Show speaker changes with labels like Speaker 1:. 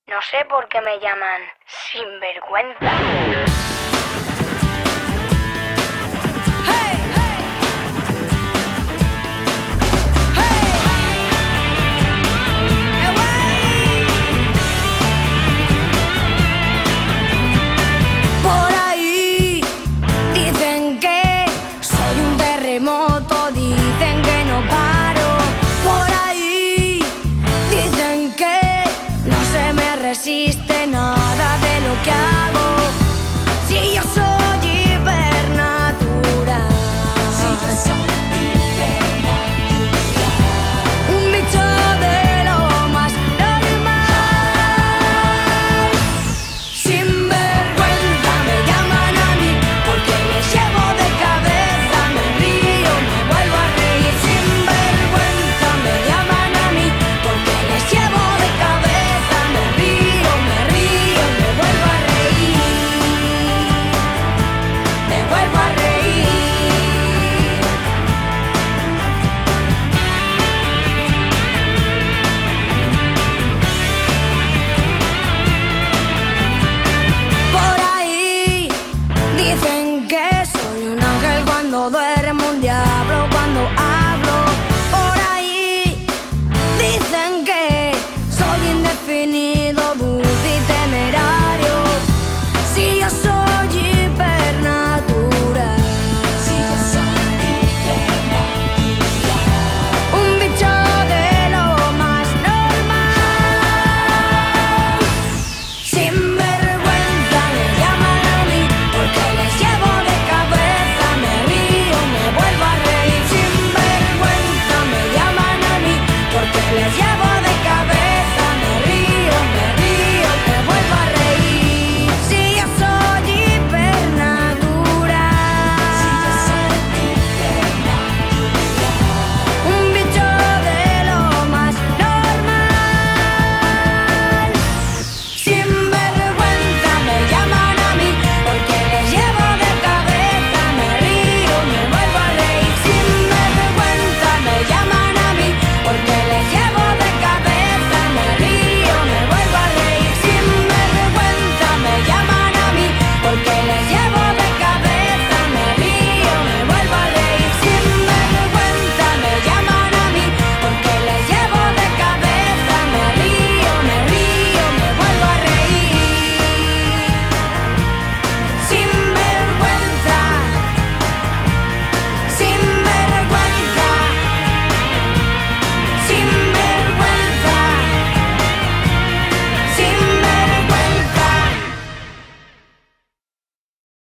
Speaker 1: No sé por qué me llaman sinvergüenza.
Speaker 2: Por ahí dicen que soy un terremoto, dicen que no paro. Por ahí dicen que no se me resiste nada de lo que hago.